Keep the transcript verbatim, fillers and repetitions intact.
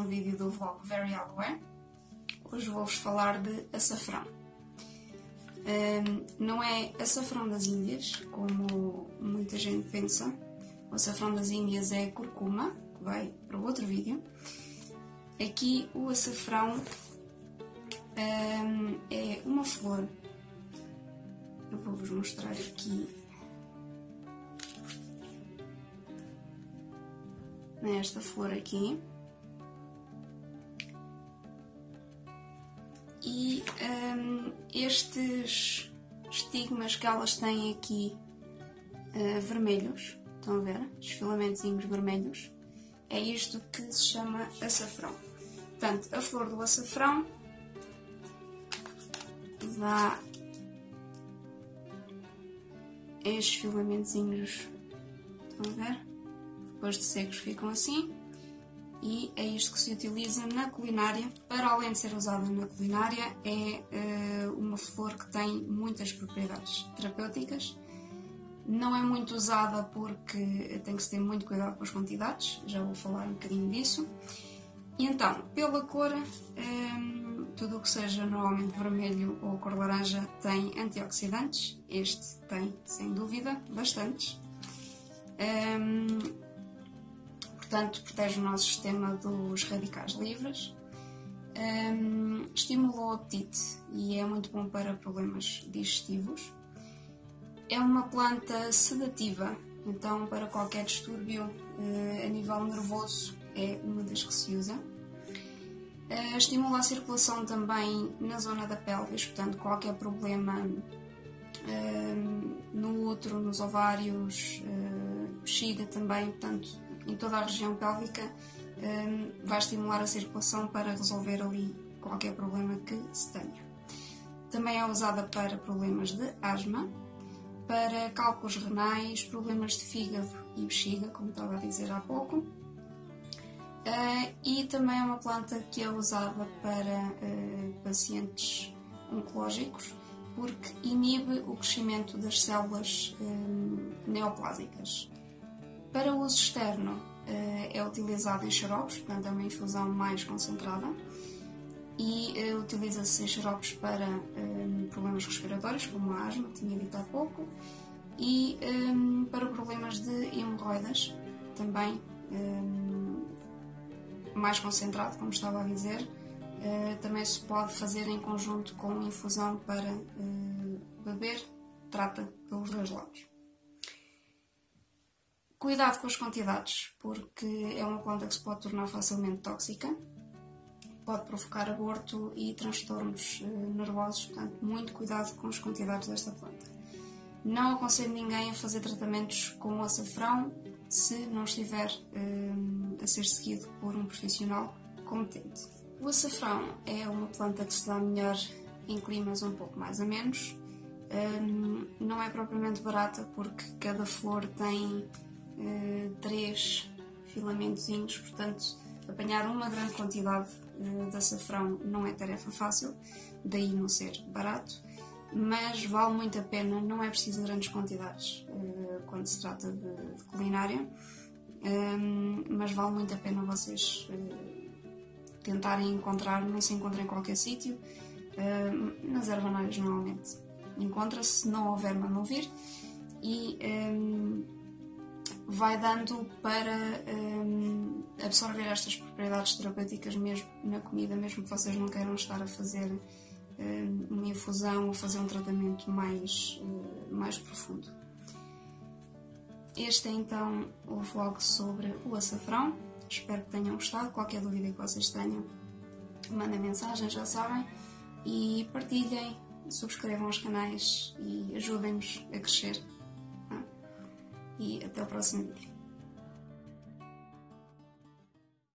vídeo do vlog Very Hardware. Hoje vou-vos falar de açafrão. Um, não é açafrão das Índias, como muita gente pensa. O açafrão das Índias é a curcuma, que vai para o outro vídeo. Aqui o açafrão um, é uma flor. Eu vou-vos mostrar aqui nesta flor aqui. E um, estes estigmas que elas têm aqui uh, vermelhos, estão a ver? Os filamentozinhos vermelhos, é isto que se chama açafrão. Portanto, a flor do açafrão dá estes filamentozinhos, estão a ver? Depois de secos ficam assim. E é isto que se utiliza na culinária. Para além de ser usada na culinária, é uh, uma flor que tem muitas propriedades terapêuticas. Não é muito usada porque tem que se ter muito cuidado com as quantidades, já vou falar um bocadinho disso. E então, pela cor, um, tudo o que seja normalmente vermelho ou cor laranja tem antioxidantes. Este tem, sem dúvida, bastantes. Um, Portanto, protege o nosso sistema dos radicais livres, um, estimula o apetite e é muito bom para problemas digestivos. É uma planta sedativa, então para qualquer distúrbio uh, a nível nervoso é uma das que se usa. Uh, estimula a circulação também na zona da pelvis, portanto qualquer problema uh, no útero, nos ovários, uh, bexiga também, portanto em toda a região pélvica, um, vai estimular a circulação para resolver ali qualquer problema que se tenha. Também é usada para problemas de asma, para cálculos renais, problemas de fígado e bexiga, como estava a dizer há pouco. Uh, e também é uma planta que é usada para uh, pacientes oncológicos, porque inibe o crescimento das células um, neoplásicas. Para uso externo, é utilizado em xaropes, portanto é uma infusão mais concentrada, e utiliza-se em xaropes para um, problemas respiratórios, como a asma, que tinha dito há pouco, e um, para problemas de hemorroidas, também um, mais concentrado, como estava a dizer. Uh, também se pode fazer em conjunto com infusão para uh, beber, trata pelos dois lados. Cuidado com as quantidades, porque é uma planta que se pode tornar facilmente tóxica, pode provocar aborto e transtornos uh, nervosos, portanto, muito cuidado com as quantidades desta planta. Não aconselho ninguém a fazer tratamentos com o açafrão se não estiver uh, a ser seguido por um profissional competente. O açafrão é uma planta que se dá melhor em climas um pouco mais amenos. Um, não é propriamente barata, porque cada flor tem Uh, três filamentozinhos, portanto apanhar uma grande quantidade uh, de açafrão não é tarefa fácil, daí não ser barato, mas vale muito a pena. Não é preciso grandes quantidades uh, quando se trata de, de culinária, um, mas vale muito a pena vocês uh, tentarem encontrar. Não se encontra em qualquer sítio, uh, nas ervanárias normalmente encontra-se, se não houver, mandam vir, e um, vai dando para um, absorver estas propriedades terapêuticas mesmo na comida, mesmo que vocês não queiram estar a fazer um, uma infusão ou fazer um tratamento mais, uh, mais profundo. Este é então o vlog sobre o açafrão. Espero que tenham gostado. Qualquer dúvida que vocês tenham, mandem mensagem, já sabem, e partilhem, subscrevam os canais e ajudem-nos a crescer. E até o próximo vídeo.